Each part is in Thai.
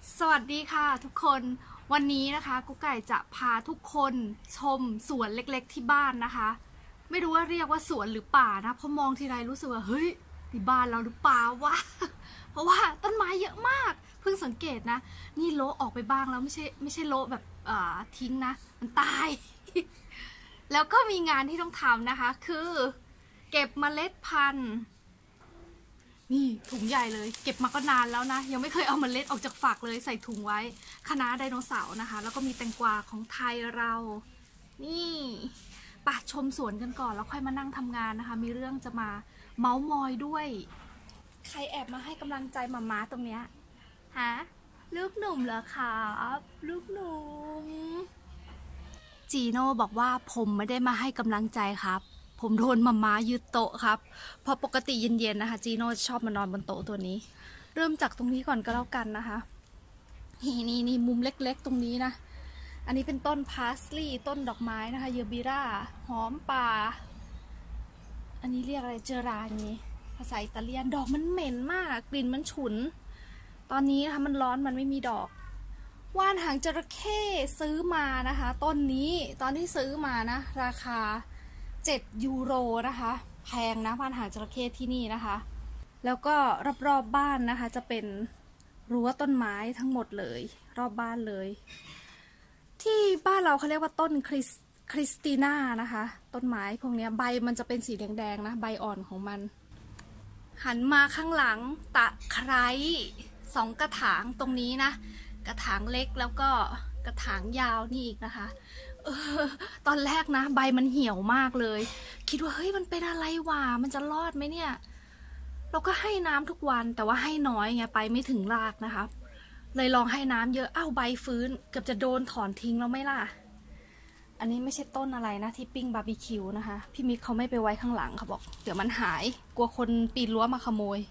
สวัสดีค่ะทุกคนวันนี้นะคะกุ๊กไก่จะพาทุกคนชมสวนเล็กๆที่บ้านนะคะไม่รู้ว่าเรียกว่าสวนหรือป่านะเพราะมองทีไรรู้สึกว่าเฮ้ยที่บ้านเราหรือเปล่าวะเพราะว่าต้นไม้เยอะมากเพิ่งสังเกตนะนี่โละออกไปบ้างแล้วไม่ใช่โละแบบทิ้งนะมันตาย แล้วก็มีงานที่ต้องทำนะคะคือเก็บเมล็ดพันธุ์ นี่ถุงใหญ่เลยเก็บมาก็นานแล้วนะยังไม่เคยเอาเมล็ดออกจากฝักเลยใส่ถุงไว้คะน้าไดโนเสาร์นะคะแล้วก็มีแตงกวาของไทยเรานี่ปะชมสวนกันก่อนแล้วค่อยมานั่งทำงานนะคะมีเรื่องจะมาเมาส์มอยด้วยใครแอบมาให้กำลังใจหม่าตรงเนี้ยฮะลูกหนุ่มเหรอครับลูกหนุ่มจีโน่บอกว่าผมไม่ได้มาให้กำลังใจครับผมโดนมาม่ายึดโต๊ะครับพอปกติเย็นๆนะคะจีโน่ชอบมานอนบนโต๊ะตัวนี้เริ่มจากตรงนี้ก่อนก็แล้วกันนะคะนี่มุมเล็กๆตรงนี้นะอันนี้เป็นต้นพาสลีย์ต้นดอกไม้นะคะเยบิราหอมป่าอันนี้เรียกอะไรเจอรานีภาษาอิตาเลียนดอกมันเหม็นมากกลิ่นมันฉุนตอนนี้นะคะมันร้อนมันไม่มีดอกว่านหางจระเข้ซื้อมานะคะต้นนี้ตอนที่ซื้อมานะราคา7 ยูโรนะคะแพงนะว่านหางจระเข้ที่นี่นะคะแล้วก็รอบๆบ้านนะคะจะเป็นรั้วต้นไม้ทั้งหมดเลยรอบบ้านเลยที่บ้านเราเขาเรียกว่าต้นคริสติน่านะคะต้นไม้พวกนี้ใบมันจะเป็นสีแดงๆนะใบอ่อนของมันหันมาข้างหลังตะไคร้2 กระถางตรงนี้นะกระถางเล็กแล้วก็กระถางยาวนี่อีกนะคะตอนแรกนะใบมันเหี่ยวมากเลยคิดว่าเฮ้ยมันเป็นอะไรวะมันจะรอดไหมเนี่ยเราก็ให้น้ำทุกวันแต่ว่าให้น้อยไงไปไม่ถึงรากนะคะเลยลองให้น้ำเยอะอ้าวใบฟื้นเกือบจะโดนถอนทิ้งแล้วไหมล่ะอันนี้ไม่ใช่ต้นอะไรนะที่ปิ้งบาร์บีคิวนะคะพี่มิกเขาไม่ไปไว้ข้างหลังเขาบอกเดี๋ยวมันหายกลัวคนปีนรั้วมาขโมย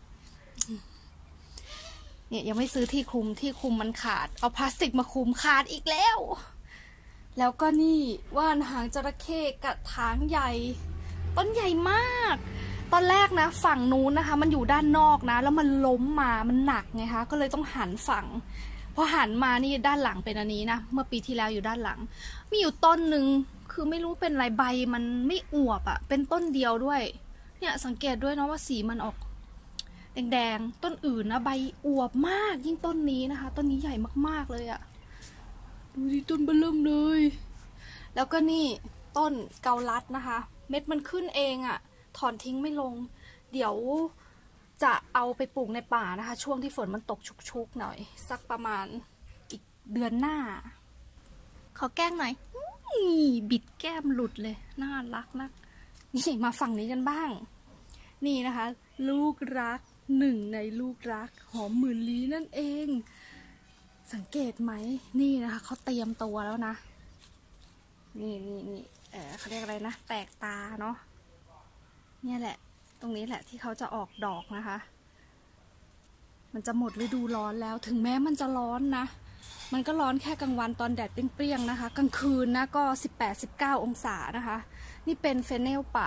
เนี่ยยังไม่ซื้อที่คลุมมันขาดเอาพลาสติกมาคลุมขาดอีกแล้วแล้วก็นี่ว่านหางจระเข้กระถางใหญ่ต้นใหญ่มากตอนแรกนะฝั่งนู้นนะคะมันอยู่ด้านนอกนะแล้วมันล้มมามันหนักไงคะก็เลยต้องหันฝั่งพอหันมานี่ด้านหลังเป็นอันนี้นะเมื่อปีที่แล้วอยู่ด้านหลังมีอยู่ต้นหนึ่งคือไม่รู้เป็นไรใบมันไม่อวบอะเป็นต้นเดียวด้วยเนี่ยสังเกตด้วยนะว่าสีมันออกแดงๆต้นอื่นนะใบอวบมากยิ่งต้นนี้นะคะต้นนี้ใหญ่มากๆเลยอะดูดิต้นเบิ่มเลยแล้วก็นี่ต้นเกาลัดนะคะเม็ดมันขึ้นเองอะถอนทิ้งไม่ลงเดี๋ยวจะเอาไปปลูกในป่านะคะช่วงที่ฝนมันตกชุกๆหน่อยสักประมาณอีกเดือนหน้าขอแกล้งหน่อยบิดแก้มหลุดเลยน่ารักนักนี่มาฝั่งนี้กันบ้างนี่นะคะลูกรัก1 ในลูกรักหอมหมื่นลี้นั่นเองสังเกตไหมนี่นะคะเขาเตรียมตัวแล้วนะนี่เขาเรียกอะไรนะแตกตาเนาะเนี่ยแหละตรงนี้แหละที่เขาจะออกดอกนะคะมันจะหมดฤดูร้อนแล้วถึงแม้มันจะร้อนนะมันก็ร้อนแค่กลางวันตอนแดดเปรี้ยงๆนะคะกลางคืนนะก็18-19 องศานะคะนี่เป็นเฟเนลป่า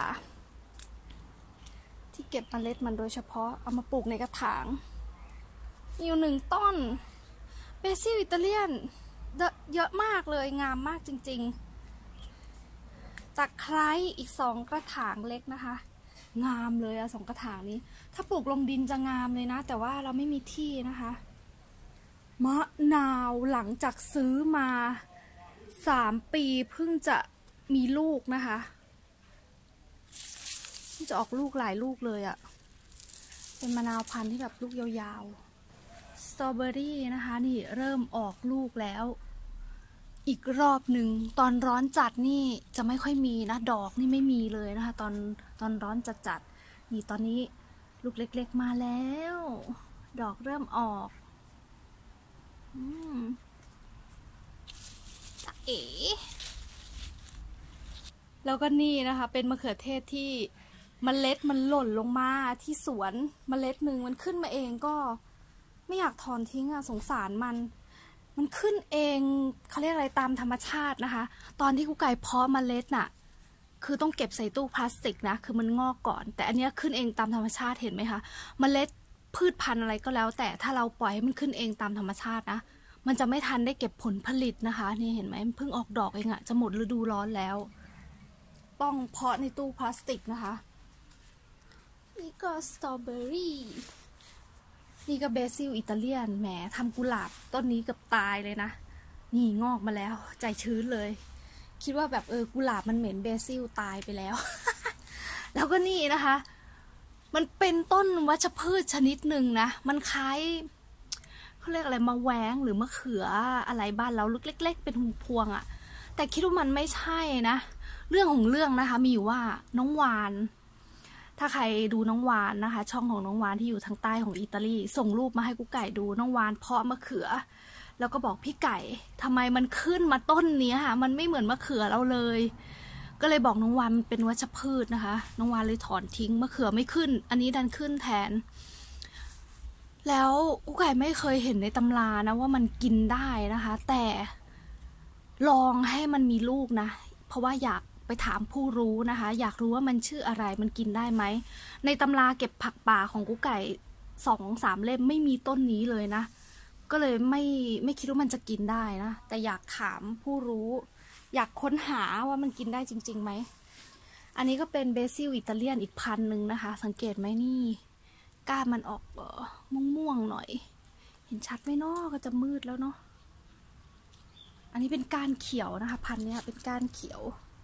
ที่เก็บเมล็ดมันโดยเฉพาะเอามาปลูกในกระถางมีอยู่1 ต้นเบซิลอิตาเลียนเยอะมากเลยงามมากจริงๆจากไคร้อีก2 กระถางเล็กนะคะงามเลยอะ2 กระถางนี้ถ้าปลูกลงดินจะงามเลยนะแต่ว่าเราไม่มีที่นะคะมะนาวหลังจากซื้อมา3 ปีเพิ่งจะมีลูกนะคะจะออกลูกหลายลูกเลยอะเป็นมะนาวพันธุ์ที่แบบลูกยาวๆสตรอเบอรี่นะคะนี่เริ่มออกลูกแล้วอีกรอบหนึ่งตอนร้อนจัดนี่จะไม่ค่อยมีนะดอกนี่ไม่มีเลยนะคะตอนร้อนจัดนี่ตอนนี้ลูกเล็กๆมาแล้วดอกเริ่มออกเอ๋แล้วก็นี่นะคะเป็นมะเขือเทศที่เมล็ดมันหล่นลงมาที่สวนเมล็ดหนึ่งมันขึ้นมาเองก็ไม่อยากถอนทิ้งอะสงสารมันขึ้นเองเขาเรียกอะไรตามธรรมชาตินะคะตอนที่กุ๊กไก่เพาะเมล็ดน่ะคือต้องเก็บใส่ตู้พลาสติกนะคือมันงอกก่อนแต่อันนี้ขึ้นเองตามธรรมชาติเห็นไหมคะเมล็ดพืชพันธุ์อะไรก็แล้ว แต่ถ้าเราปล่อยให้มันขึ้นเองตามธรรมชาตินะมันจะไม่ทันได้เก็บผลผลิตนะคะนี่เห็นไหมมันเพิ่งออกดอกเองอะจะหมดฤดูร้อนแล้วต้องเพาะในตู้พลาสติกนะคะนี่ก็สตรอเบอรี่นี่ก็เบซิลอิตาเลียนแหมทำกุหลาบต้นนี้เกือบตายเลยนะนี่งอกมาแล้วใจชื้นเลยคิดว่าแบบกุหลาบมันเหม็นเบซิลตายไปแล้ว แล้วก็นี่นะคะมันเป็นต้นวัชพืชชนิดหนึ่งนะมันคล้ายเขาเรียกอะไรมะแว้งหรือมะเขืออะไรบ้านเราลูกเล็กๆเป็นพวงๆอ่ะแต่คิดว่ามันไม่ใช่นะเรื่องของเรื่องนะคะมีอยู่ว่าน้องวานถ้าใครดูน้องวานนะคะช่องของน้องวานที่อยู่ทางใต้ของอิตาลีส่งรูปมาให้กุ๊กไก่ดูน้องวานเพาะมะเขือแล้วก็บอกพี่ไก่ทำไมมันขึ้นมาต้นนี้ค่ะมันไม่เหมือนมะเขือเราเลยก็เลยบอกน้องวานมันเป็นวัชพืชนะคะน้องวานเลยถอนทิ้งมะเขือไม่ขึ้นอันนี้ดันขึ้นแทนแล้วกุ๊กไก่ไม่เคยเห็นในตำรานะว่ามันกินได้นะคะแต่ลองให้มันมีลูกนะเพราะว่าอยากไปถามผู้รู้นะคะอยากรู้ว่ามันชื่ออะไรมันกินได้ไหมในตำราเก็บผักป่าของกุ๊กไก่2-3 เล่มไม่มีต้นนี้เลยนะก็เลยไม่คิดว่ามันจะกินได้นะแต่อยากถามผู้รู้อยากค้นหาว่ามันกินได้จริงๆไหมอันนี้ก็เป็นเบซิลอิตาเลียนอีกพันหนึ่งนะคะสังเกตไหมนี่ก้านมันออกม่วงๆหน่อยเห็นชัดไหมเนาะก็จะมืดแล้วเนาะอันนี้เป็นก้านเขียวนะคะพันธุ์นี้เป็นก้านเขียว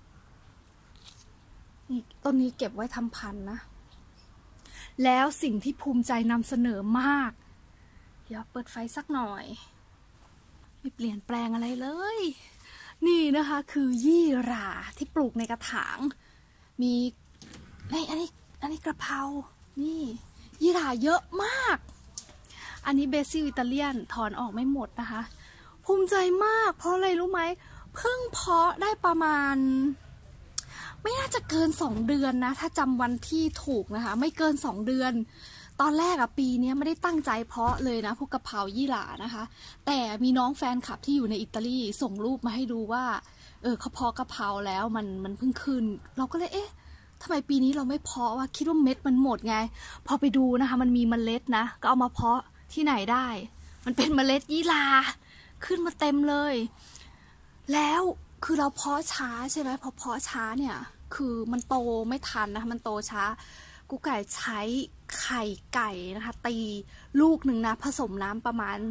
นี่ต้นนี้เก็บไว้ทำพันธุ์นะแล้วสิ่งที่ภูมิใจนำเสนอมากเดี๋ยวเปิดไฟสักหน่อยไม่เปลี่ยนแปลงอะไรเลยนี่นะคะคือยี่หร่าที่ปลูกในกระถางมีอันนี้กระเพรานี่ยี่หร่าเยอะมากอันนี้เบซิลอิตาเลียนถอนออกไม่หมดนะคะภูมิใจมากเพราะอะไรรู้ไหมเพิ่งเพาะได้ประมาณไม่น่าจะเกิน2 เดือนนะถ้าจำวันที่ถูกนะคะไม่เกิน2 เดือนตอนแรกปีนี้ไม่ได้ตั้งใจเพาะเลยนะพวกกะเพรายี่หร่านะคะแต่มีน้องแฟนคลับที่อยู่ในอิตาลีส่งรูปมาให้ดูว่าเขาเพาะกะเพราแล้วมันเพิ่งขึ้นเราก็เลยทำไมปีนี้เราไม่เพาะว่าคิดว่าเม็ดมันหมดไงพอไปดูนะคะมันมีเมล็ดนะก็เอามาเพาะที่ไหนได้มันเป็นเมล็ดยี่หร่าขึ้นมาเต็มเลยแล้วคือเราเพาะช้าใช่ไหมพอเพาะช้าเนี่ยคือมันโตไม่ทันนะคะมันโตช้ากุ๊กไก่ใช้ไข่ไก่นะคะตีลูกหนึ่งนะผสมน้ำประมาณ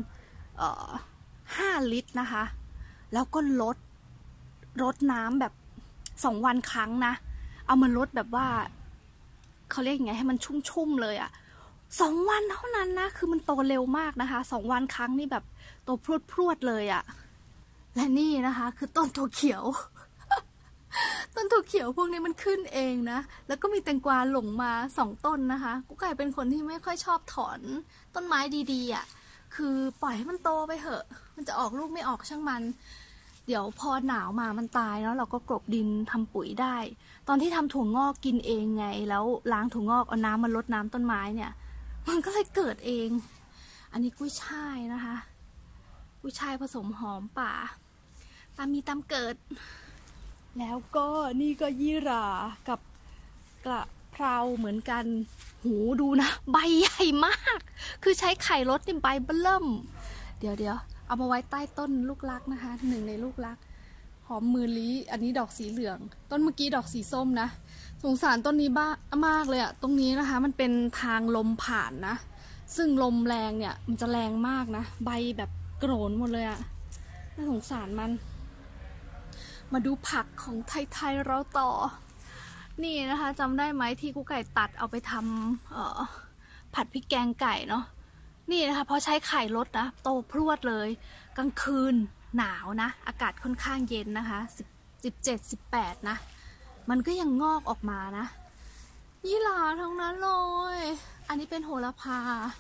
5 ลิตรนะคะแล้วก็ลดน้ำแบบ2 วันครั้งนะเอามาลดแบบว่าเขาเรียกยังไงให้มันชุ่มๆเลย2 วันเท่านั้นนะคือมันโตเร็วมากนะคะ2 วันครั้งนี่แบบโตพรวดเลยและนี่นะคะคือต้นถั่วเขียว ต้นถั่วเขียวพวกนี้มันขึ้นเองนะแล้วก็มีแตงกวาหลงมา2 ต้นนะคะกุ๊กไก่เป็นคนที่ไม่ค่อยชอบถอนต้นไม้ดีๆคือปล่อยให้มันโตไปเถอะมันจะออกลูกไม่ออกช่างมันเดี๋ยวพอหนาวมามันตายแล้วเราก็กลบดินทำปุ๋ยได้ตอนที่ทำถั่วงอกกินเองไงแล้วล้างถั่วงอกเอาน้ำมารดน้ำต้นไม้เนี่ยมันก็เลยเกิดเองอันนี้กุ้ยช่ายนะคะกุ้ยช่ายผสมหอมป่าตามมีตามเกิดแล้วก็นี่ก็ยี่หร่ากับกระเพราเหมือนกันหูดูนะใบใหญ่มากคือใช้ไข่รดนี่ใบเบิ่มเดี๋ยวเอามาไว้ใต้ต้นลูกรักนะคะ1 ในลูกรักหอมมือลี้อันนี้ดอกสีเหลืองต้นเมื่อกี้ดอกสีส้มนะสงสารต้นนี้บ้ามากเลยตรงนี้นะคะมันเป็นทางลมผ่านนะซึ่งลมแรงเนี่ยมันจะแรงมากนะใบแบบโกรนหมดเลยน่าสงสารมันมาดูผักของไทยๆเราต่อนี่นะคะจำได้ไหมที่กุ๊กไก่ตัดเอาไปทำผัดพริกแกงไก่เนาะนี่นะคะพอใช้ไข่ลดนะโตพรวดเลยกลางคืนหนาวนะอากาศค่อนข้างเย็นนะคะ17-18นะมันก็ยังงอกออกมานะยี่หร่าทั้งนั้นเลยอันนี้เป็นโหระพา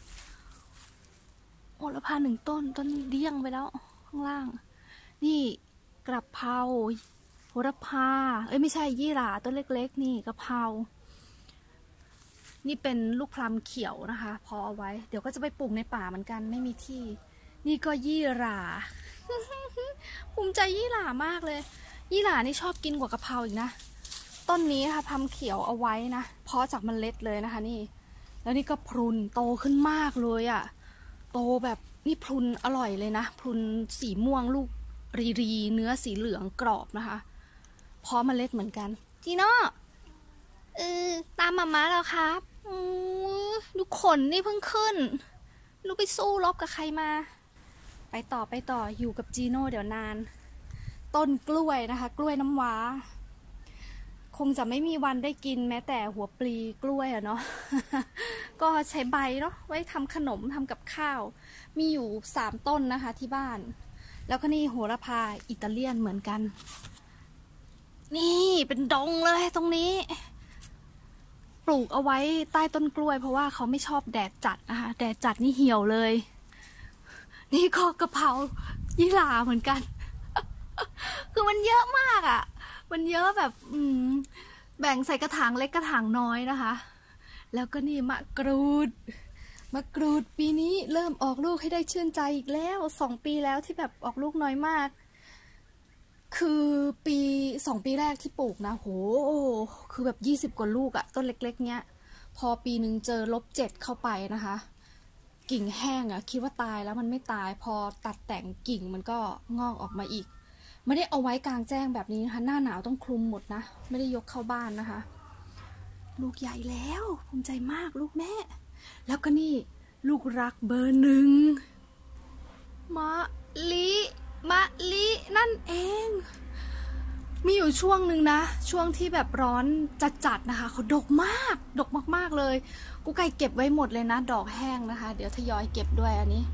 1 ต้นนี้เดี้ยงไปแล้วข้างล่างนี่กระเพราโหระพาไม่ใช่ยี่หร่าต้นเล็กๆนี่กระเพรานี่เป็นลูกพลัมเขียวนะคะพอเอาไว้เดี๋ยวก็จะไปปลูกในป่าเหมือนกันไม่มีที่นี่ก็ยี่หร่า ภูมิใจยี่หร่ามากเลยยี่หร่านี่ชอบกินกว่ากระเพราอีกนะต้นนี้นะคะพลัมเขียวเอาไว้นะเพาะจากเมล็ดเลยนะคะนี่แล้วนี่ก็พรุนโตขึ้นมากเลยอ่ะโตแบบนี่พรุนอร่อยเลยนะพรุนสีม่วงลูกรีเนื้อสีเหลืองกรอบนะคะพร้อมเมล็ดเหมือนกันจีโน่ตามมาแล้วครับดูขนนี่เพิ่งขึ้นลูกไปสู้รบกับใครมาไปต่ออยู่กับจีโน่เดี๋ยวนานต้นกล้วยนะคะกล้วยน้ำว้าคงจะไม่มีวันได้กินแม้แต่หัวปลีกล้วยอะเนาะ ก็ใช้ใบเนาะไว้ทำขนมทำกับข้าวมีอยู่3 ต้นนะคะที่บ้านแล้วก็นี่โหระพาอิตาเลียนเหมือนกันนี่เป็นดงเลยตรงนี้ปลูกเอาไว้ใต้ต้นกล้วยเพราะว่าเขาไม่ชอบแดดจัดนะคะแดดจัดนี่เหี่ยวเลยนี่ก็กะเพรายี่หร่าเหมือนกัน คือมันเยอะมากอ่ะมันเยอะแบบแบ่งใส่กระถางเล็กกระถางน้อยนะคะแล้วก็นี่มะกรูดปีนี้เริ่มออกลูกให้ได้ชื่นใจอีกแล้ว2 ปีแล้วที่แบบออกลูกน้อยมากคือ2 ปีแรกที่ปลูกนะโหคือแบบ20 กว่าลูกอะต้นเล็กๆเนี้ยพอปีนึงเจอ-7เข้าไปนะคะกิ่งแห้งอะคิดว่าตายแล้วมันไม่ตายพอตัดแต่งกิ่งมันก็งอกออกมาอีกไม่ได้เอาไว้กลางแจ้งแบบนี้นะคะหน้าหนาวต้องคลุมหมดนะไม่ได้ยกเข้าบ้านนะคะลูกใหญ่แล้วภูมิใจมากลูกแม่แล้วก็นี่ลูกรักเบอร์1มะลินั่นเองมีอยู่ช่วงหนึ่งนะช่วงที่แบบร้อนจัดนะคะเขาดกมากเลยกูไก่เก็บไว้หมดเลยนะดอกแห้งนะคะเดี๋ยวทยอยเก็บด้วยอันนี้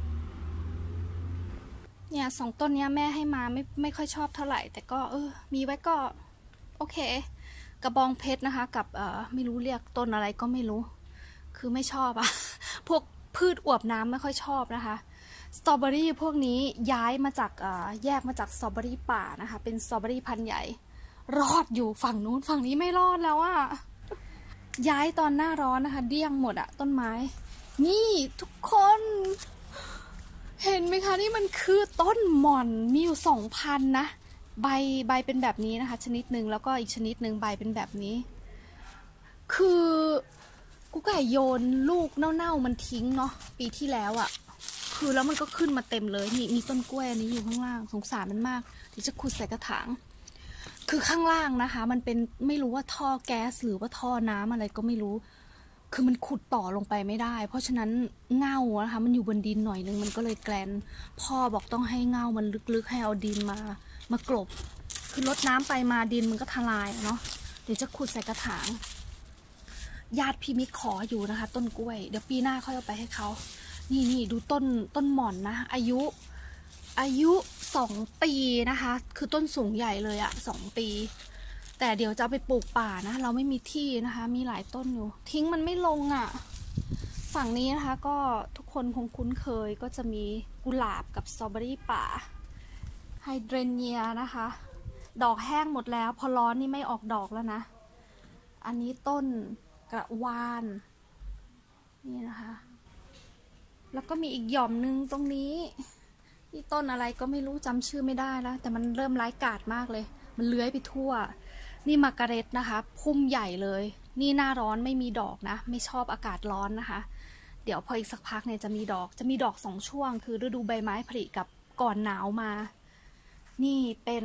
เนี่ย2 ต้นเนี้ยแม่ให้มาไม่ค่อยชอบเท่าไหร่แต่ก็มีไว้ก็โอเคกระบองเพชรนะคะกับไม่รู้เรียกต้นอะไรก็ไม่รู้คือไม่ชอบอะ พวกพืชอวบน้ำไม่ค่อยชอบนะคะสตรอเบอรี่พวกนี้ย้ายมาจากแยกมาจากสตรอเบอรี่ป่านะคะเป็นสตรอเบอรี่พันธุ์ใหญ่รอดอยู่ฝั่งนู้นฝั่งนี้ไม่รอดแล้วอะย้ายตอนหน้าร้อนนะคะเดี้ยงหมดอะต้นไม้นี่ทุกคนเห็นไหมคะนี่มันคือต้นหม่อนมีอยู่2,000นะใบเป็นแบบนี้นะคะชนิดหนึ่งแล้วก็อีกชนิดหนึ่งใบเป็นแบบนี้คือกูไก่โยนลูกเน่าๆมันทิ้งเนาะปีที่แล้วอะคือแล้วมันก็ขึ้นมาเต็มเลยนี่มีต้นกล้วยอันนี้อยู่ข้างล่างสงสารมันมากเดี๋ยวจะขุดใส่กระถางคือข้างล่างนะคะมันเป็นไม่รู้ว่าท่อแก๊สหรือว่าท่อน้ำอะไรก็ไม่รู้คือมันขุดต่อลงไปไม่ได้เพราะฉะนั้นเง่านะคะมันอยู่บนดินหน่อยนึงมันก็เลยแกลนพ่อบอกต้องให้เง่ามันลึกๆให้เอาดินมากลบคือรดน้ำไปมาดินมันก็ทลายเนาะเดี๋ยวจะขุดใส่กระถางญาติพี่มิกขออยู่นะคะต้นกล้วยเดี๋ยวปีหน้าค่อยเอาไปให้เขานี่ดูต้นหม่อนนะอายุ2 ปีนะคะคือต้นสูงใหญ่เลยอะ2 ปีแต่เดี๋ยวจะเอาไปปลูกป่านะเราไม่มีที่นะคะมีหลายต้นอยู่ทิ้งมันไม่ลงอะฝั่งนี้นะคะก็ทุกคนคงคุ้นเคยก็จะมีกุหลาบกับสตรอเบอรี่ป่าไฮเดรเนียนะคะดอกแห้งหมดแล้วพอร้อนนี่ไม่ออกดอกแล้วนะอันนี้ต้นกระวานนี่นะคะแล้วก็มีอีกหย่อมนึงตรงนี้นี่ต้นอะไรก็ไม่รู้จำชื่อไม่ได้แล้วแต่มันเริ่มร้ายกาจมากเลยมันเลื้อยไปทั่วนี่มาการ์เร็ตนะคะพุ่มใหญ่เลยนี่หน้าร้อนไม่มีดอกนะไม่ชอบอากาศร้อนนะคะเดี๋ยวพออีกสักพักเนี่ยจะมีดอก2 ช่วงคือฤดูใบไม้ผลิกับก่อนหนาวมานี่เป็น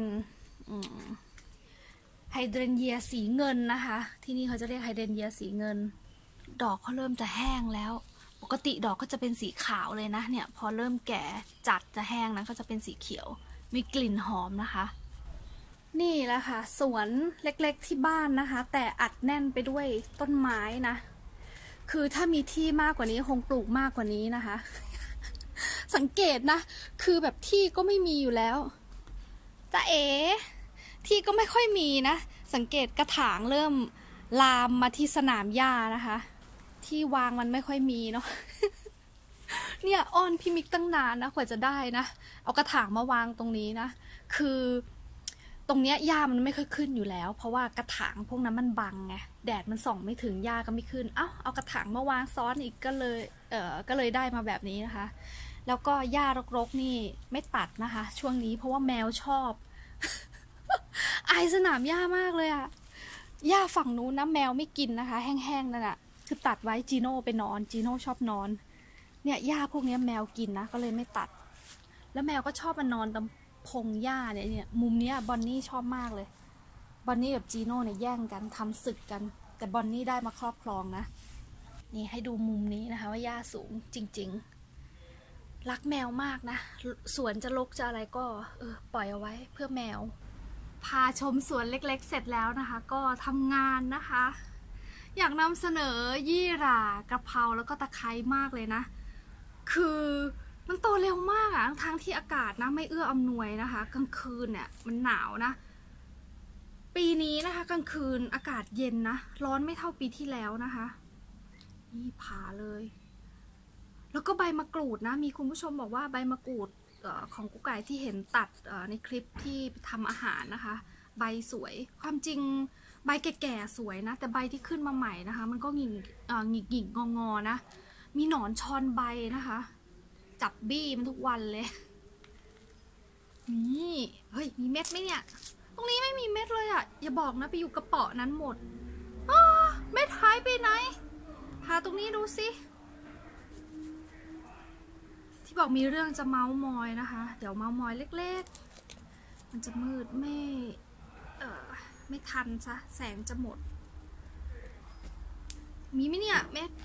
ไฮเดรนเยียสีเงินนะคะที่นี่เขาจะเรียกไฮเดรนเยียสีเงินดอกเขาเริ่มจะแห้งแล้วปกติดอกก็จะเป็นสีขาวเลยนะเนี่ยพอเริ่มแก่จัดจะแห้งนะก็จะเป็นสีเขียวมีกลิ่นหอมนะคะนี่แหละค่ะสวนเล็กๆที่บ้านนะคะแต่อัดแน่นไปด้วยต้นไม้นะคือถ้ามีที่มากกว่านี้คงปลูกมากกว่านี้นะคะ สังเกตนะคือแบบที่ก็ไม่มีอยู่แล้วจ๊ะเอ๋ที่ก็ไม่ค่อยมีนะสังเกตกระถางเริ่มลามมาที่สนามหญ้านะคะที่วางมันไม่ค่อยมีเนาะ เนี่ยอ้อนพี่มิกตั้งนานนะกว่าจะได้นะเอากระถางมาวางตรงนี้นะคือตรงเนี้ยหญ้ามันไม่ค่อยขึ้นอยู่แล้วเพราะว่ากระถางพวกนั้นมันบังไงแดดมันส่องไม่ถึงหญ้าก็ไม่ขึ้นเอากระถางมาวางซ้อนอีกก็เลยได้มาแบบนี้นะคะแล้วก็หญ้ารกๆนี่ไม่ตัดนะคะช่วงนี้เพราะว่าแมวชอบ อายสนามหญ้ามากเลยอะหญ้าฝั่งนู้นนะแมวไม่กินนะคะแห้งๆนั่นอะคือตัดไว้จีโน่ไปนอนจีโน่ชอบนอนเนี่ยหญ้าพวกนี้แมวกินนะก็เลยไม่ตัดแล้วแมวก็ชอบมานอนตรงพงหญ้าเนี่ยมุมเนี้ยบอนนี่ชอบมากเลยบอนนี่กับจีโน่เนี่ยแย่งกันทำศึกกันแต่บอนนี่ได้มาครอบครองนะนี่ให้ดูมุมนี้นะคะว่าหญ้าสูงจริงๆรักแมวมากนะสวนจะรกจะอะไรก็ปล่อยเอาไว้เพื่อแมวพาชมสวนเล็กๆเสร็จแล้วนะคะก็ทำงานนะคะอยากนำเสนอยี่หร่ากระเพราแล้วก็ตะไคร้มากเลยนะคือมันโตเร็วมากอะทั้งที่อากาศนะไม่เอื้ออำนวยนะคะกลางคืนเนี่ยมันหนาวนะปีนี้นะคะกลางคืนอากาศเย็นนะร้อนไม่เท่าปีที่แล้วนะคะนี่ผ่าเลยแล้วก็ใบมะกรูดนะมีคุณผู้ชมบอกว่าใบมะกรูดของกุ๊กไก่ที่เห็นตัดในคลิปที่ทำอาหารนะคะใบสวยความจริงใบแก่ๆสวยนะแต่ใบที่ขึ้นมาใหม่นะคะมันก็หงิกงอนะมีหนอนชอนใบนะคะจับบี้มันทุกวันเลยนี่เฮ้ยมีเม็ดไหมเนี่ยตรงนี้ไม่มีเม็ดเลยอะอย่าบอกนะไปอยู่กระเป๋านั้นหมดเม็ดหายไปไหนหาตรงนี้ดูสิที่บอกมีเรื่องจะเมาส์มอยนะคะเดี๋ยวเมาส์มอยเล็กๆมันจะมืดไม่ทันซะแสงจะหมดมีไหมเนี่ยเม็ด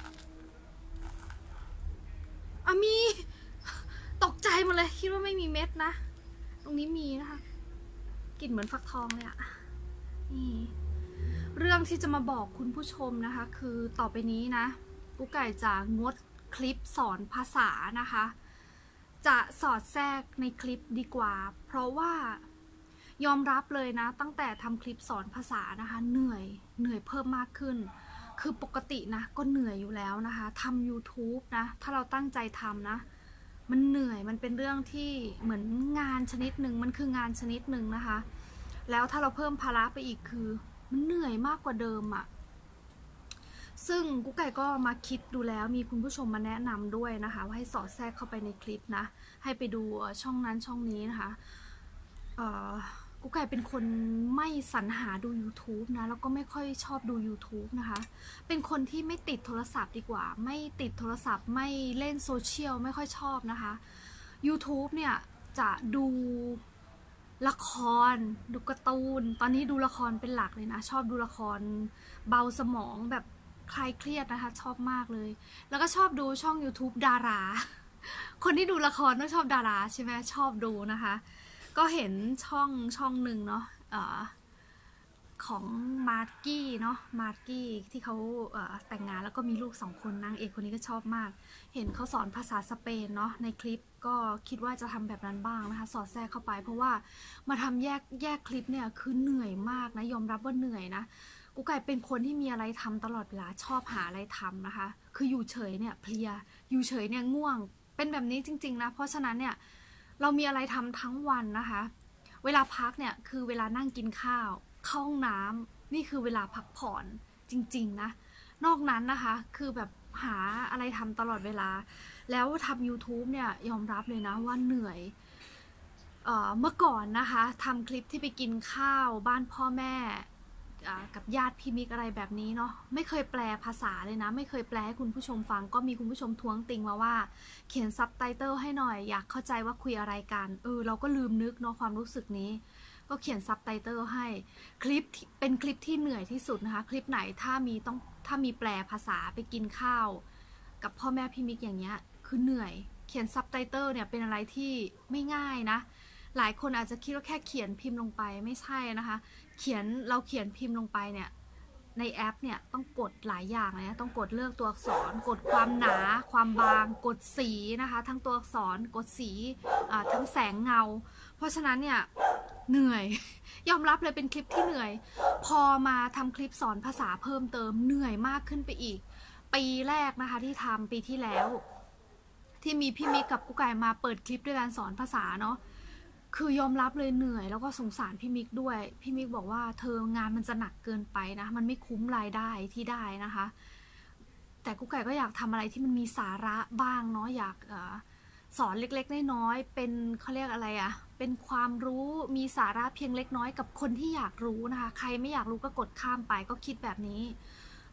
มีตกใจหมดเลยคิดว่าไม่มีเม็ดนะตรงนี้มีนะคะกลิ่นเหมือนฟักทองเลยอะนี่เรื่องที่จะมาบอกคุณผู้ชมนะคะคือต่อไปนี้นะกุ๊กไก่จะงดคลิปสอนภาษานะคะจะสอดแทรกในคลิปดีกว่าเพราะว่ายอมรับเลยนะตั้งแต่ทำคลิปสอนภาษานะคะเหนื่อยเพิ่มมากขึ้นคือปกตินะก็เหนื่อยอยู่แล้วนะคะทำ YouTube นะถ้าเราตั้งใจทำนะมันเหนื่อยมันเป็นเรื่องที่เหมือนงานชนิดหนึ่งมันคืองานชนิดหนึ่งนะคะแล้วถ้าเราเพิ่มภาระไปอีกคือมันเหนื่อยมากกว่าเดิมอะซึ่งกุ๊กไก่ก็มาคิดดูแล้วมีคุณผู้ชมมาแนะนำด้วยนะคะว่าให้สอดแทรกเข้าไปในคลิปนะให้ไปดูช่องนั้นช่องนี้นะคะกุ๊กไก่เป็นคนไม่สรรหาดู YouTube นะแล้วก็ไม่ค่อยชอบดู YouTube นะคะเป็นคนที่ไม่ติดโทรศัพท์ดีกว่าไม่ติดโทรศัพท์ไม่เล่นโซเชียลไม่ค่อยชอบนะคะ YouTube เนี่ยจะดูละครดูการ์ตูนตอนนี้ดูละครเป็นหลักเลยนะชอบดูละครเบาสมองแบบคลายเครียดนะคะชอบมากเลยแล้วก็ชอบดูช่อง YouTube ดาราคนที่ดูละครต้องชอบดาราใช่ไหมชอบดูนะคะก็เห็นช่องหนึ่งเนาะของมาร์กี้เนาะมาร์กี้ที่เขาแต่งงานแล้วก็มีลูก2 คนนางเอกคนนี้ก็ชอบมากเห็นเขาสอนภาษาสเปนเนาะในคลิปก็คิดว่าจะทำแบบนั้นบ้างนะคะสอดแทรกเข้าไปเพราะว่ามาทำแยกคลิปเนี่ยคือเหนื่อยมากนะยอมรับว่าเหนื่อยนะกุ๊กไก่เป็นคนที่มีอะไรทำตลอดเวลาชอบหาอะไรทำนะคะคืออยู่เฉยเนี่ยเพลียอยู่เฉยเนี่ยง่วงเป็นแบบนี้จริงๆนะเพราะฉะนั้นเนี่ยเรามีอะไรทำทั้งวันนะคะเวลาพักเนี่ยคือเวลานั่งกินข้าวเข้าห้องน้ำนี่คือเวลาพักผ่อนจริงๆนะนอกนั้นนะคะคือแบบหาอะไรทำตลอดเวลาแล้วทำ YouTube เนี่ยยอมรับเลยนะว่าเหนื่อยเมื่อก่อนนะคะทำคลิปที่ไปกินข้าวบ้านพ่อแม่กับญาติพี่มิกอะไรแบบนี้เนาะไม่เคยแปลภาษาเลยนะไม่เคยแปลให้คุณผู้ชมฟังก็มีคุณผู้ชมท้วงติงมาว่าเขียนซับไตเติลให้หน่อยอยากเข้าใจว่าคุยอะไรกันเราก็ลืมนึกเนาะความรู้สึกนี้ก็เขียนซับไตเติลให้คลิปเป็นคลิปที่เหนื่อยที่สุดนะคะคลิปไหนถ้ามีแปลภาษาไปกินข้าวกับพ่อแม่พี่มิกอย่างเงี้ยคือเหนื่อยเขียนซับไตเติลเนี่ยเป็นอะไรที่ไม่ง่ายนะหลายคนอาจจะคิดว่าแค่เขียนพิมพ์ลงไปไม่ใช่นะคะเราเขียนพิมพ์ลงไปเนี่ยในแอปเนี่ยต้องกดหลายอย่างนะต้องกดเลือกตัวอักษรกดความหนาความบางกดสีนะคะทั้งตัวอักษรกดสีทั้งแสงเงาเพราะฉะนั้นเนี่ยเหนื่อยยอมรับเลยเป็นคลิปที่เหนื่อยพอมาทำคลิปสอนภาษาเพิ่มเติมเหนื่อยมากขึ้นไปอีกปีแรกนะคะที่ทำปีที่แล้วที่มีพี่มิกกับกุ๊กไก่มาเปิดคลิปด้วยการสอนภาษาเนาะคือยอมรับเลยเหนื่อยแล้วก็สงสารพี่มิกด้วยพี่มิกบอกว่าเธองานมันจะหนักเกินไปนะมันไม่คุ้มรายได้ที่ได้นะคะแต่กุ๊กไก่ก็อยากทำอะไรที่มันมีสาระบ้างเนาะอยากสอนเล็กๆน้อยๆเป็นเขาเรียกอะไรอะเป็นความรู้มีสาระเพียงเล็กน้อยกับคนที่อยากรู้นะคะใครไม่อยากรู้ก็กดข้ามไปก็คิดแบบนี้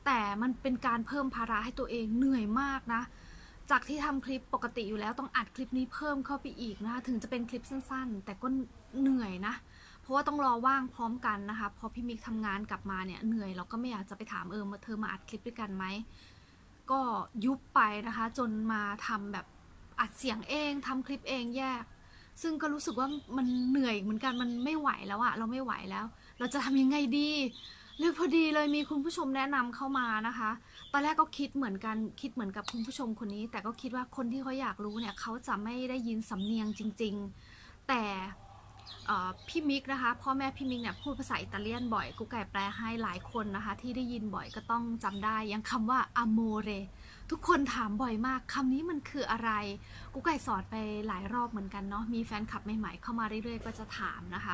แต่มันเป็นการเพิ่มภาระให้ตัวเองเหนื่อยมากนะจากที่ทำคลิปปกติอยู่แล้วต้องอัดคลิปนี้เพิ่มเข้าไปอีกนะคะถึงจะเป็นคลิปสั้นๆแต่ก็เหนื่อยนะเพราะว่าต้องรอว่างพร้อมกันนะคะพอพี่มิกทำงานกลับมาเนี่ยเหนื่อยเราก็ไม่อยากจะไปถามเธอมาอัดคลิปด้วยกันไหมก็ยุบไปนะคะจนมาทำแบบอัดเสียงเองทำคลิปเองแยกซึ่งก็รู้สึกว่ามันเหนื่อยเหมือนกันมันไม่ไหวแล้วอะเราไม่ไหวแล้วเราจะทำยังไงดีเลยพอดีเลยมีคุณผู้ชมแนะนำเข้ามานะคะตอนแรกก็คิดเหมือนกันคิดเหมือนกับคุณผู้ชมคนนี้แต่ก็คิดว่าคนที่เขาอยากรู้เนี่ยเขาจะไม่ได้ยินสำเนียงจริงๆแต่พี่มิกนะคะพ่อแม่พี่มิกเนี่ยพูดภาษาอิตาเลียนบ่อยกุ๊กไก่แปลให้หลายคนนะคะที่ได้ยินบ่อยก็ต้องจำได้อย่างคำว่า amore ทุกคนถามบ่อยมากคำนี้มันคืออะไรกุ๊กไก่สอนไปหลายรอบเหมือนกันเนาะมีแฟนคลับใหม่ๆเข้ามาเรื่อยๆก็จะถามนะคะ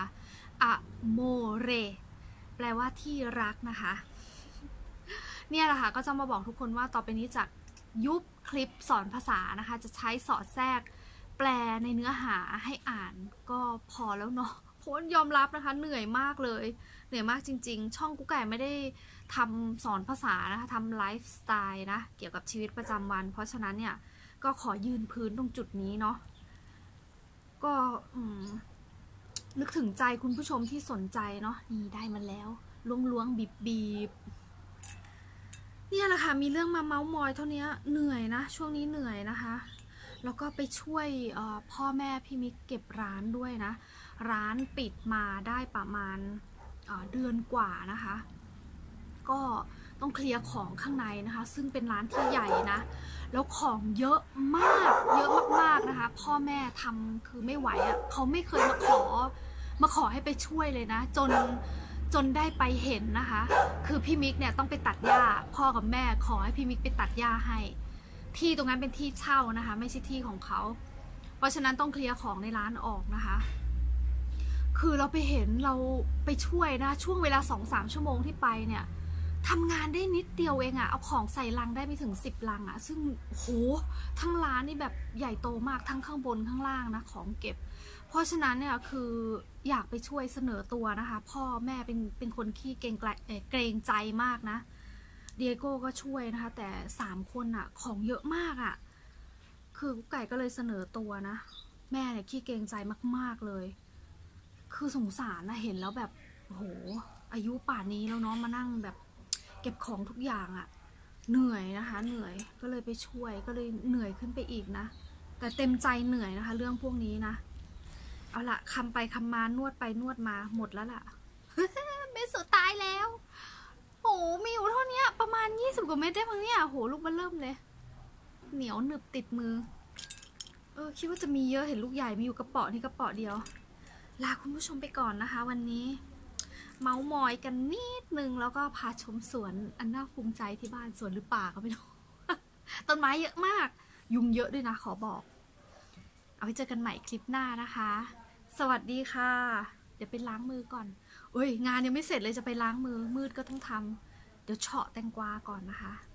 amore แปลว่าที่รักนะคะเนี่ยแหละค่ะก็จะมาบอกทุกคนว่าต่อไปนี้จากยุบคลิปสอนภาษานะคะจะใช้สอดแทรกแปลในเนื้อหาให้อ่านก็พอแล้วเนาะเพราะยอมรับนะคะเหนื่อยมากเลยเหนื่อยมากจริงๆช่องกุ๊กไก่ไม่ได้ทำสอนภาษานะคะทำไลฟ์สไตล์นะเกี่ยวกับชีวิตประจำวันเพราะฉะนั้นเนี่ยก็ขอยืนพื้นตรงจุดนี้เนาะก็นึกถึงใจคุณผู้ชมที่สนใจเนาะนี่ได้มันแล้วล้วงบีบเนี่ยแหละค่ะมีเรื่องมาเม้ามอยเท่านี้เหนื่อยนะช่วงนี้เหนื่อยนะคะแล้วก็ไปช่วยพ่อแม่พี่มิกเก็บร้านด้วยนะร้านปิดมาได้ประมาณเดือนกว่านะคะก็ต้องเคลียร์ของข้างในนะคะซึ่งเป็นร้านที่ใหญ่นะแล้วของเยอะมากนะคะพ่อแม่ทำคือไม่ไหวอ่ะเขาไม่เคยมาขอให้ไปช่วยเลยนะจนได้ไปเห็นนะคะคือพี่มิกเนี่ยต้องไปตัดหญ้าพ่อกับแม่ขอให้พี่มิกไปตัดหญ้าให้ที่ตรงนั้นเป็นที่เช่านะคะไม่ใช่ที่ของเขาเพราะฉะนั้นต้องเคลียร์ของในร้านออกนะคะคือเราไปเห็นเราไปช่วยนะช่วงเวลา 2-3 ชั่วโมงที่ไปเนี่ยทำงานได้นิดเดียวเองอะเอาของใส่ลังได้ไม่ถึง10 ลังอะซึ่งโหทั้งร้านนี่แบบใหญ่โตมากทั้งข้างบนข้างล่างนะของเก็บเพราะฉะนั้นเนี่ยคืออยากไปช่วยเสนอตัวนะคะพ่อแม่เป็นคนขี้เกรงใจมากนะเดียโก้ก็ช่วยนะคะแต่3 คนอะของเยอะมากอะคือกุ๊กไก่ก็เลยเสนอตัวนะแม่เนี่ยขี้เกรงใจมากๆเลยคือสงสารนะเห็นแล้วแบบโหอายุป่านนี้แล้วเนาะมานั่งแบบเก็บของทุกอย่างอะเหนื่อยนะคะเหนื่อยก็เลยไปช่วยก็เลยเหนื่อยขึ้นไปอีกนะแต่เต็มใจเหนื่อยนะคะเรื่องพวกนี้นะเอาละคำไปคำมานวดไปนวดมาหมดแล้วล่ะ เม็ดสุดท้ายแล้วโหมีอยู่เท่านี้ประมาณ20 กว่าเม็ดได้มั้งเนี่ยโหลูกมันเริ่มเลยเหนียวหนึบติดมือคิดว่าจะมีเยอะเห็นลูกใหญ่มีอยู่กระเป๋านี่กระเป๋าเดียวลาคุณผู้ชมไปก่อนนะคะวันนี้เมาส์มอยกันนิดนึงแล้วก็พาชมสวนอันน่าภูมิใจที่บ้านสวนหรือป่าก็ไม่รู้ ต้นไม้เยอะมากยุงเยอะด้วยนะขอบอกเอาไว้เจอกันใหม่คลิปหน้านะคะสวัสดีค่ะเดี๋ยวไปล้างมือก่อนงานยังไม่เสร็จเลยจะไปล้างมือมืดก็ต้องทำเดี๋ยวเฉาะแตงกวาก่อนนะคะ